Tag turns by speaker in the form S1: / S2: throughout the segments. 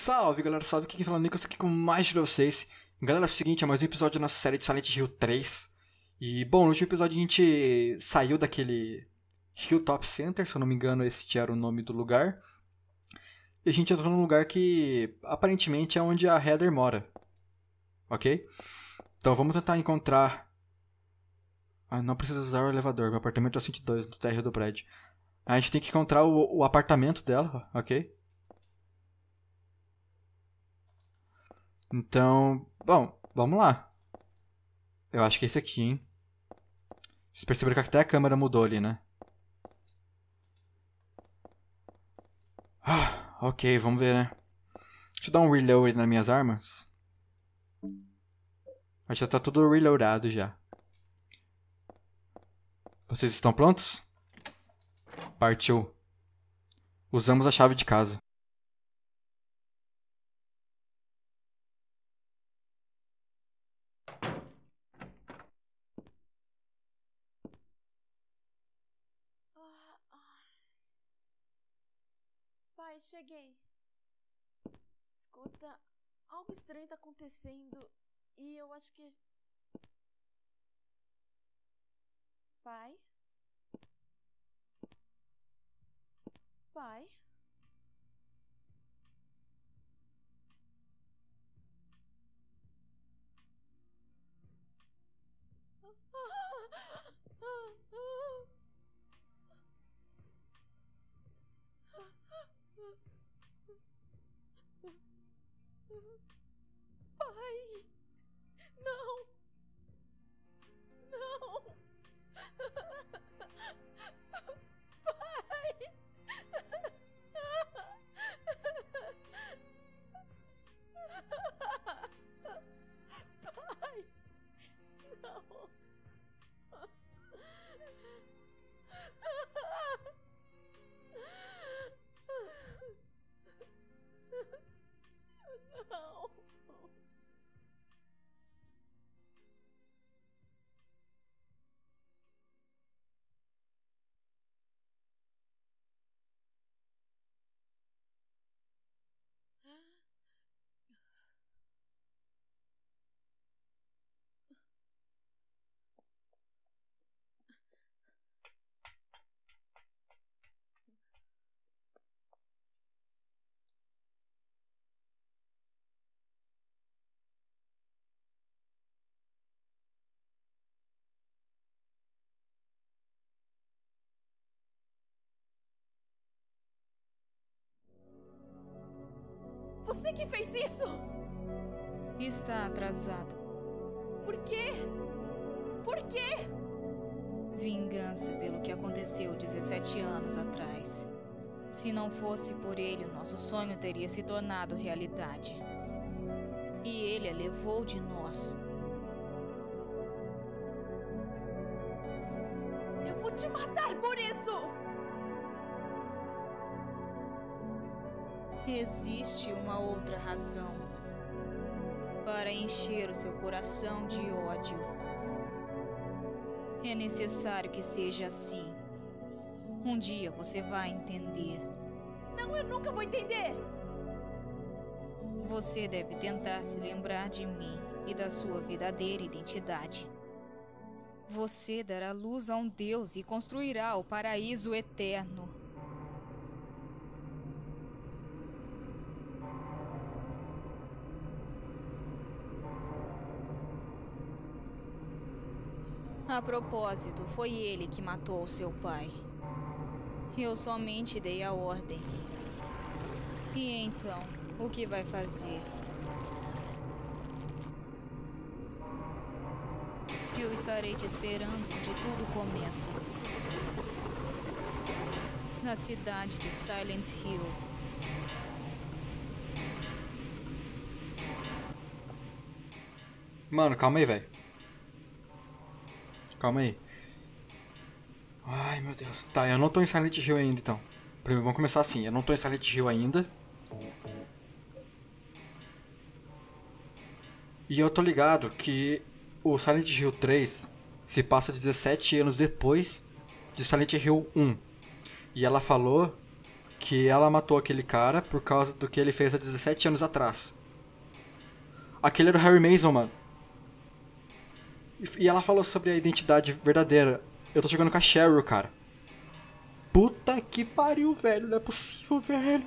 S1: Salve galera, salve, aqui quem fala é o Nicolas aqui com mais pra vocês. Galera, é o seguinte, é mais um episódio da nossa série de Silent Hill 3. E bom, no último episódio a gente saiu daquele Hilltop Center, se eu não me engano esse era o nome do lugar. E a gente entrou num lugar que aparentemente é onde a Heather mora. Ok? Então vamos tentar encontrar... não precisa usar o elevador, meu apartamento é o 102, no térreo do prédio. A gente tem que encontrar o apartamento dela, ok? Então, bom, vamos lá. Eu acho que é esse aqui, hein? Vocês perceberam que até a câmera mudou ali, né? Ok, vamos ver, né? Deixa eu dar um reload nas minhas armas. Já tá tudo reloadado já. Vocês estão prontos? Partiu. Usamos a chave de casa.
S2: Pai, cheguei. Escuta, algo estranho tá acontecendo e eu acho que... Pai? Pai? Pai! Não! Não! Pai! Pai! Não! Não! Você que fez isso?
S3: Está atrasado.
S2: Por quê? Por quê?
S3: Vingança pelo que aconteceu 17 anos atrás. Se não fosse por ele, o nosso sonho teria se tornado realidade. E ele a levou de nós.
S2: Eu vou te matar por isso!
S3: Existe uma outra razão para encher o seu coração de ódio. É necessário que seja assim. Um dia você vai entender.
S2: Não, eu nunca vou entender!
S3: Você deve tentar se lembrar de mim e da sua verdadeira identidade. Você dará luz a um Deus e construirá o paraíso eterno. A propósito, foi ele que matou seu pai. Eu somente dei a ordem. E então, o que vai fazer? Eu estarei te esperando onde tudo começa. Na cidade de Silent Hill.
S1: Mano, calma aí, velho. Calma aí. Ai, meu Deus. Tá, eu não tô em Silent Hill ainda, então. Primeiro, vamos começar assim. Eu não tô em Silent Hill ainda. E eu tô ligado que o Silent Hill 3 se passa 17 anos depois de Silent Hill 1. E ela falou que ela matou aquele cara por causa do que ele fez há 17 anos atrás. Aquele era o Harry Mason, mano. E ela falou sobre a identidade verdadeira. Eu tô jogando com a Cheryl, cara. Puta que pariu, velho. Não é possível, velho.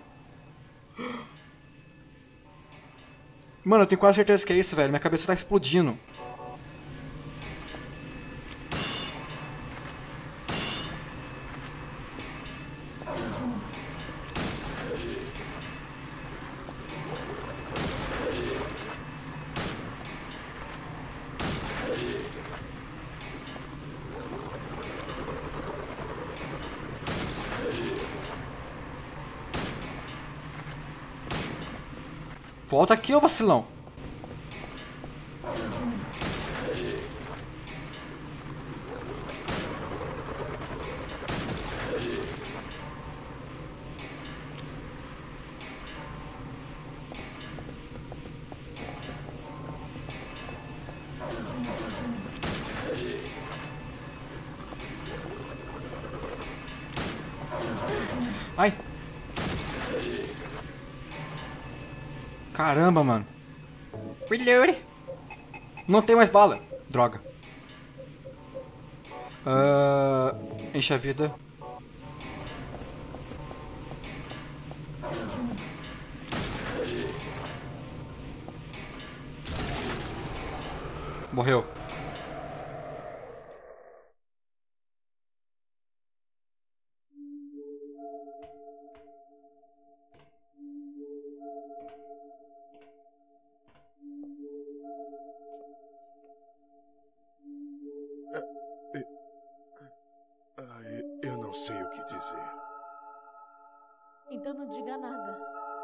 S1: Mano, eu tenho quase certeza que é isso, velho. Minha cabeça tá explodindo. Volta aqui, ô vacilão. Ai. Caramba, mano. Reload. Não tem mais bala. Droga. Enche a vida. Morreu.
S4: Eu não sei o que dizer.
S2: Então não diga nada.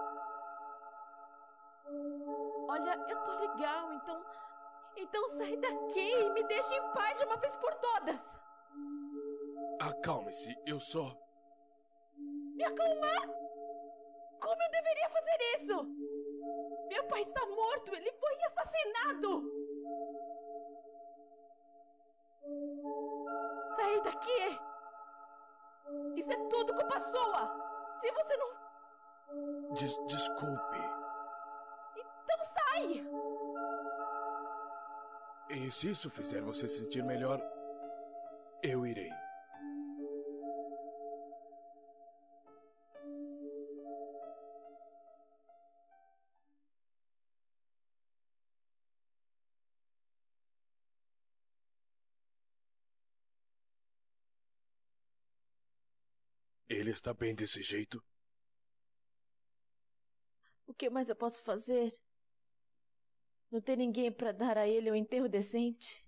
S2: Olha, eu tô legal, então sai daqui e me deixe em paz de uma vez por todas.
S4: Acalme-se, eu só...
S2: Me acalmar? Como eu deveria fazer isso? Meu pai está morto, ele foi assassinado. Sai daqui! Isso é tudo culpa sua! Se você não...
S4: Desculpe.
S2: Então sai!
S4: E se isso fizer você se sentir melhor, eu irei. Ele está bem desse jeito?
S2: O que mais eu posso fazer? Não tem ninguém para dar a ele um enterro decente?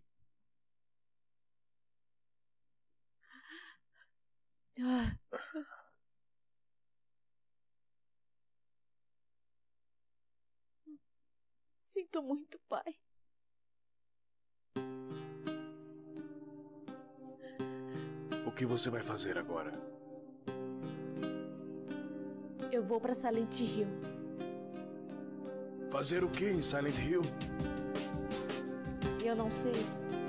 S2: Sinto muito, pai.
S4: O que você vai fazer agora?
S2: Eu vou para Silent Hill.
S4: Fazer o que em Silent Hill?
S2: Eu não sei.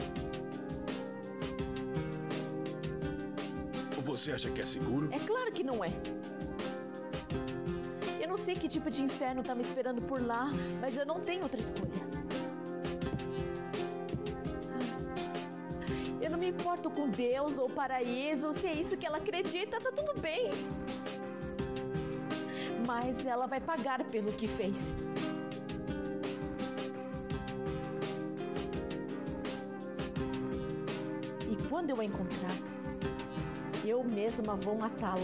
S4: Você acha que é seguro?
S2: É claro que não é. Eu não sei que tipo de inferno tá me esperando por lá, mas eu não tenho outra escolha. Eu não me importo com Deus ou paraíso, se é isso que ela acredita, tá tudo bem. Mas ela vai pagar pelo que fez. E quando eu a encontrar, eu mesma vou matá-la.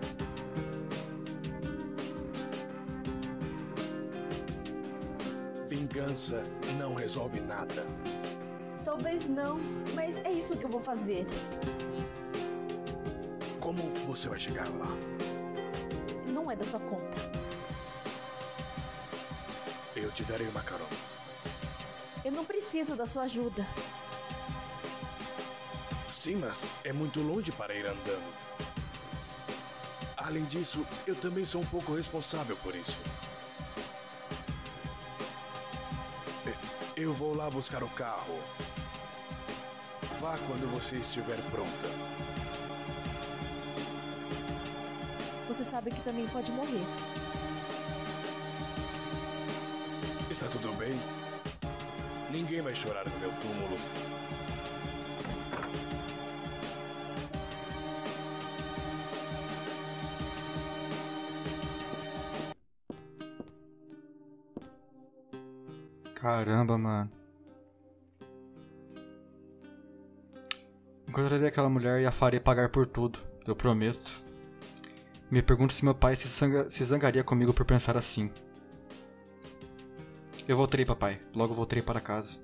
S4: Vingança não resolve nada.
S2: Talvez não, mas é isso que eu vou fazer.
S4: Como você vai chegar lá?
S2: Não é da sua conta.
S4: Eu te darei uma carona.
S2: Eu não preciso da sua ajuda.
S4: Sim, mas é muito longe para ir andando. Além disso, eu também sou um pouco responsável por isso. Eu vou lá buscar o carro. Vá quando você estiver pronta.
S2: você sabe que também pode morrer.
S4: Está tudo bem? Ninguém vai chorar no meu túmulo.
S1: Caramba, mano. Encontrarei aquela mulher e a farei pagar por tudo, eu prometo. Me pergunto se meu pai se zangaria comigo por pensar assim. Eu voltarei, papai. Logo voltarei para casa.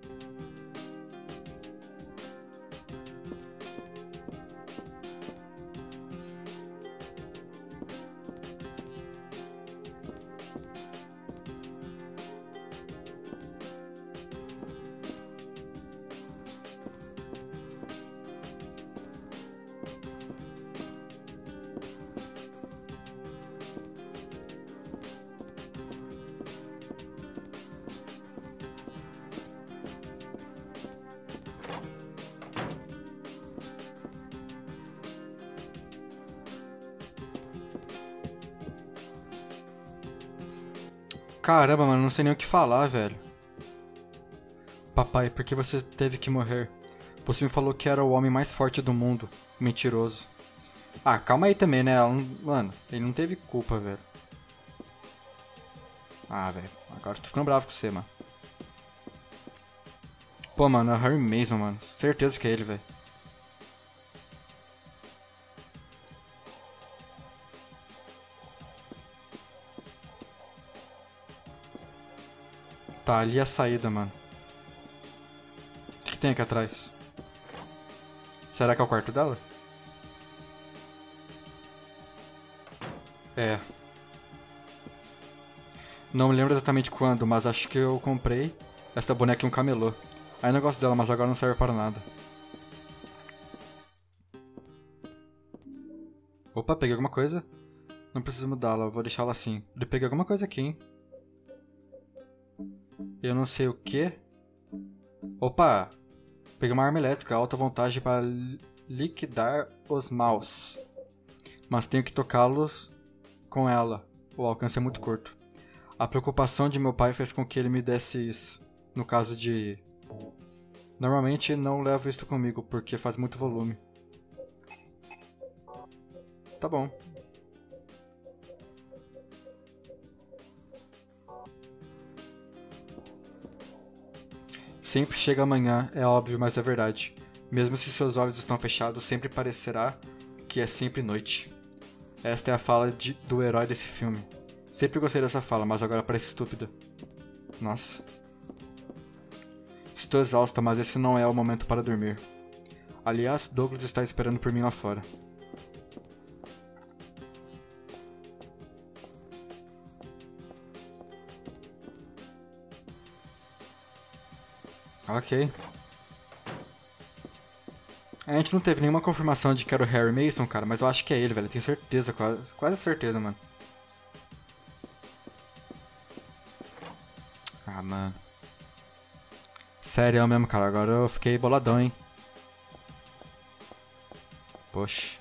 S1: Caramba, mano, não sei nem o que falar, velho. Papai, por que você teve que morrer? Você me falou que era o homem mais forte do mundo. Mentiroso. Ah, calma aí também, né? Mano, ele não teve culpa, velho. Ah, velho. Agora eu tô ficando bravo com você, mano. Pô, mano, é o Harry Mason, mano. Certeza que é ele, velho. Tá, ali é a saída, mano. O que tem aqui atrás? Será que é o quarto dela? É. Não me lembro exatamente quando, mas acho que eu comprei essa boneca em um camelô. Aí eu gosto dela, mas agora não serve para nada. Opa, peguei alguma coisa. Não preciso mudá-la, eu vou deixá-la assim. Eu peguei alguma coisa aqui, hein. Eu não sei o que. Opa! Peguei uma arma elétrica, alta voltagem para liquidar os maus. Mas tenho que tocá-los com ela. O alcance é muito curto. A preocupação de meu pai fez com que ele me desse isso. No caso de... Normalmente não levo isso comigo, porque faz muito volume. Tá bom. Sempre chega amanhã, é óbvio, mas é verdade. Mesmo se seus olhos estão fechados, sempre parecerá que é sempre noite. Esta é a fala do herói desse filme. Sempre gostei dessa fala, mas agora parece estúpida. Nossa. Estou exausta, mas esse não é o momento para dormir. Aliás, Douglas está esperando por mim lá fora. Ok. A gente não teve nenhuma confirmação de que era o Harry Mason, cara, mas eu acho que é ele, velho. Eu tenho certeza, quase certeza, mano. Ah, mano. Sério mesmo, cara. Agora eu fiquei boladão, hein. Poxa.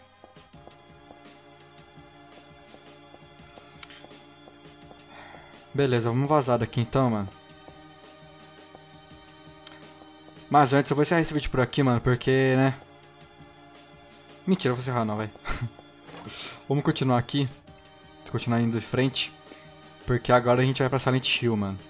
S1: Beleza, vamos vazar daqui então, mano. Mas antes eu vou encerrar esse vídeo por aqui, mano, porque, né... Mentira, eu vou encerrar não, velho. Vamos continuar aqui. Continuar indo de frente. Porque agora a gente vai pra Silent Hill, mano.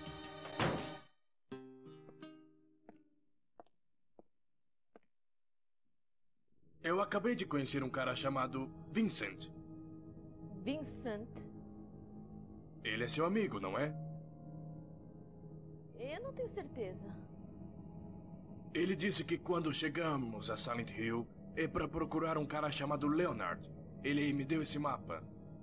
S4: Eu acabei de conhecer um cara chamado Vincent.
S2: Vincent?
S4: Ele é seu amigo, não é?
S2: Eu não tenho certeza.
S4: Ele disse que quando chegamos a Silent Hill é para procurar um cara chamado Leonard. Ele me deu esse mapa.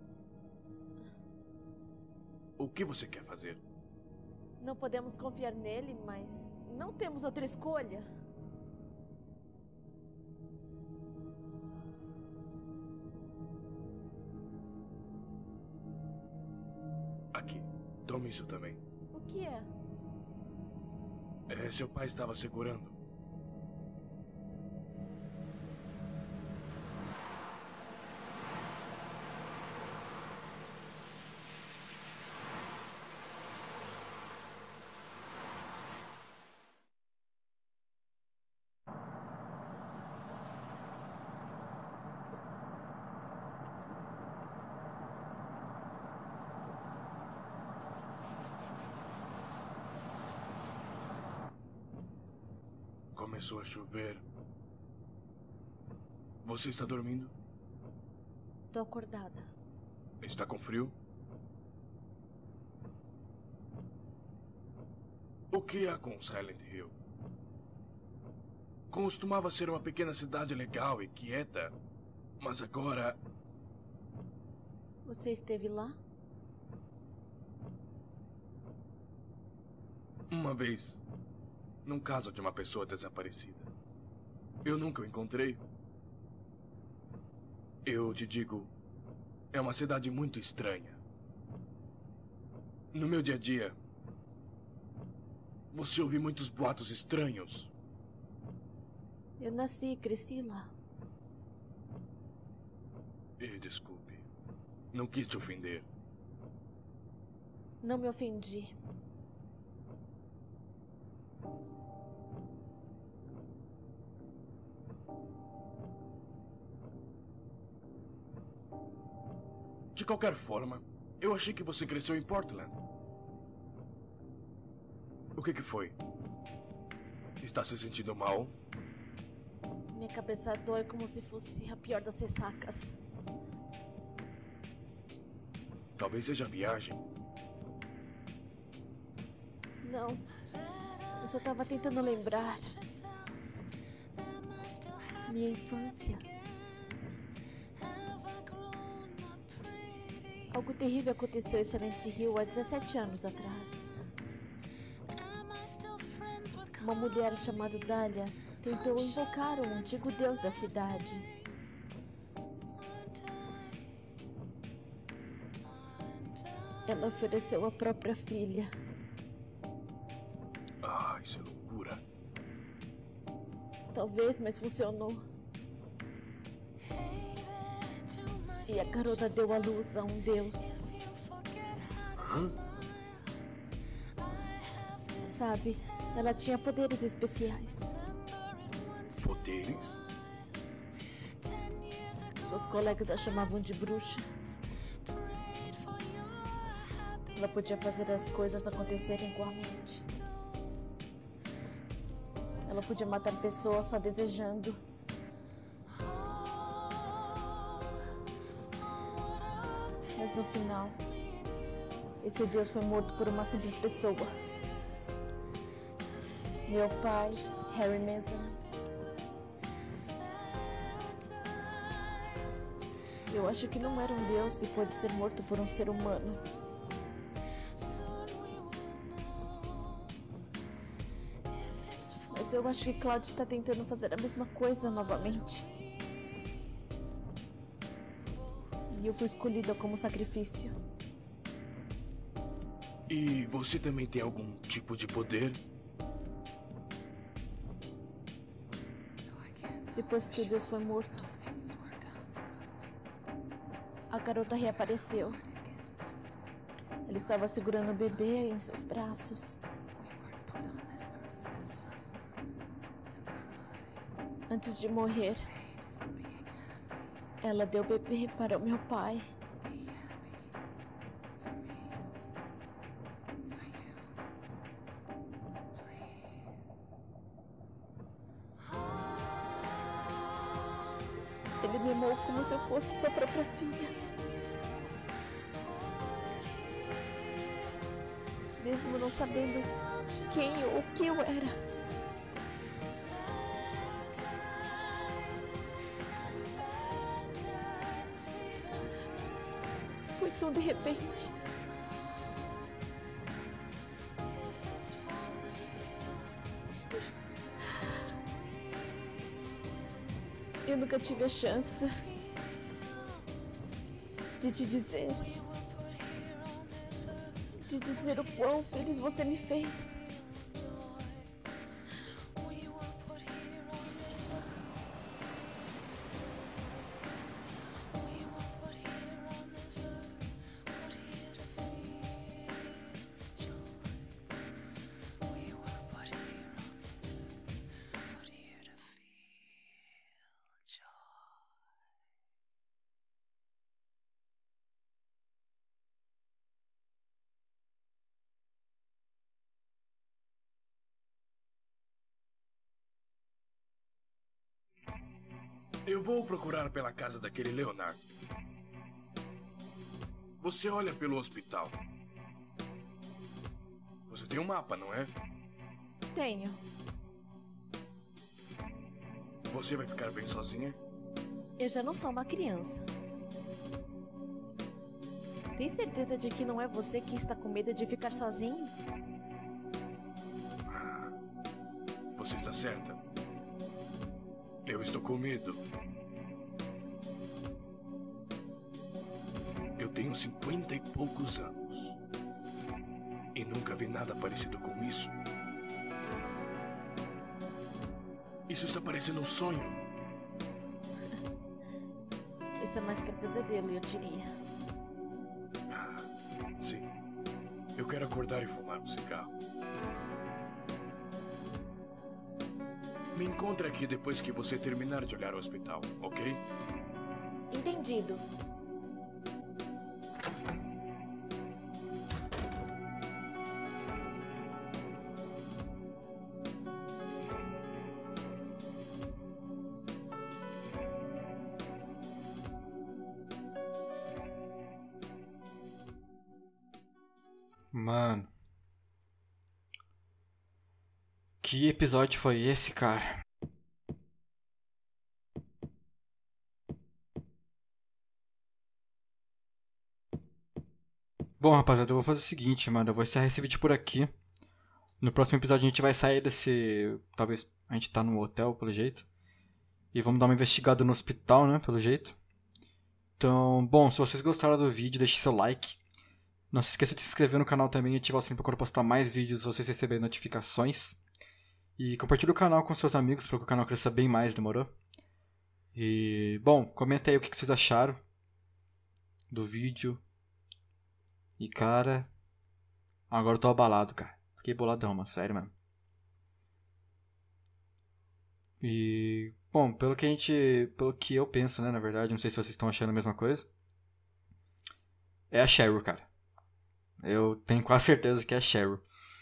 S4: O que você quer fazer?
S2: Não podemos confiar nele, mas não temos outra escolha.
S4: Aqui, tome isso também.
S2: O que é?
S4: Seu pai estava segurando. começou a chover. Você está dormindo?
S2: Tô acordada.
S4: Está com frio? O que há com Silent Hill? Costumava ser uma pequena cidade legal e quieta, mas agora...
S2: Você esteve lá?
S4: Uma vez, num caso de uma pessoa desaparecida. Eu nunca o encontrei. Eu te digo, é uma cidade muito estranha. No meu dia a dia, você ouve muitos boatos estranhos.
S2: Eu nasci e cresci lá.
S4: E desculpe, não quis te ofender.
S2: Não me ofendi.
S4: De qualquer forma, eu achei que você cresceu em Portland. O que foi? Está se sentindo mal?
S2: Minha cabeça dói como se fosse a pior das ressacas.
S4: Talvez seja a viagem.
S2: Não. Eu só tava tentando lembrar. Minha infância. Algo terrível aconteceu em Silent Hill há 17 anos atrás. Uma mulher chamada Dahlia tentou invocar um antigo deus da cidade. Ela ofereceu a própria filha.
S4: Ah, isso é loucura.
S2: Talvez, mas funcionou. E a garota deu à luz a um deus.
S4: Hã?
S2: Sabe, ela tinha poderes especiais.
S4: Poderes?
S2: Suas colegas a chamavam de bruxa. Ela podia fazer as coisas acontecerem com a mente. Ela podia matar pessoas só desejando. Mas no final, esse deus foi morto por uma simples pessoa. Meu pai, Harry Mason. Eu acho que não era um deus se pôde ser morto por um ser humano. Mas eu acho que Cloud está tentando fazer a mesma coisa novamente. E eu fui escolhida como sacrifício.
S4: E você também tem algum tipo de poder?
S2: Depois que o Deus foi morto, a garota reapareceu. Ela estava segurando o bebê em seus braços. Antes de morrer, ela deu o bebê para o meu pai. Ele me amou como se eu fosse sua própria filha. Mesmo não sabendo quem ou o que eu era. Foi tão de repente. Eu nunca tive a chance de te dizer o quão feliz você me fez.
S4: Eu vou procurar pela casa daquele Leonard. Você olha pelo hospital. Você tem um mapa, não é?
S2: Tenho.
S4: Você vai ficar bem sozinha?
S2: Eu já não sou uma criança. Tem certeza de que não é você que está com medo de ficar sozinho?
S4: Você está certa. Eu estou com medo. Eu tenho 50 e poucos anos. E nunca vi nada parecido com isso. Isso está parecendo um sonho.
S2: Isso é mais para pesadelo, eu diria.
S4: Sim. Eu quero acordar e fumar um cigarro. Me encontre aqui depois que você terminar de olhar o hospital, ok?
S2: Entendido.
S1: Mano. Que episódio foi esse, cara? Bom, rapaziada, eu vou fazer o seguinte, mano. Eu vou encerrar esse vídeo por aqui. No próximo episódio a gente vai sair desse... Talvez a gente tá no hotel, pelo jeito. E vamos dar uma investigada no hospital, né, pelo jeito. Então, bom, se vocês gostaram do vídeo, deixe seu like. Não se esqueça de se inscrever no canal também e ativar o sininho para quando eu postar mais vídeos, vocês receberem notificações. E compartilhe o canal com seus amigos para que o canal cresça bem mais, demorou? E, bom, comenta aí o que vocês acharam do vídeo. E, cara, agora eu tô abalado, cara. Fiquei boladão, mano, sério mesmo. E, bom, pelo que eu penso, né, na verdade, não sei se vocês estão achando a mesma coisa. É a Cheryl, cara. Eu tenho quase certeza que é a Cheryl.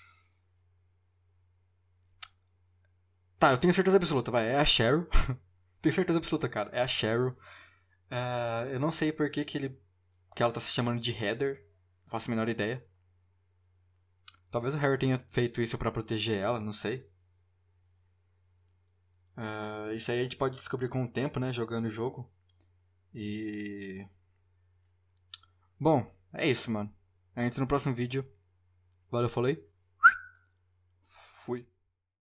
S1: Tá, eu tenho certeza absoluta, vai, é a Cheryl. Tenho certeza absoluta, cara, é a Cheryl. Eu não sei por que ela tá se chamando de Heather. Não faço a menor ideia. Talvez o Harry tenha feito isso pra proteger ela, não sei. Isso aí a gente pode descobrir com o tempo, né, jogando o jogo. E... Bom, é isso, mano. A gente no próximo vídeo. Valeu, falei. Fui.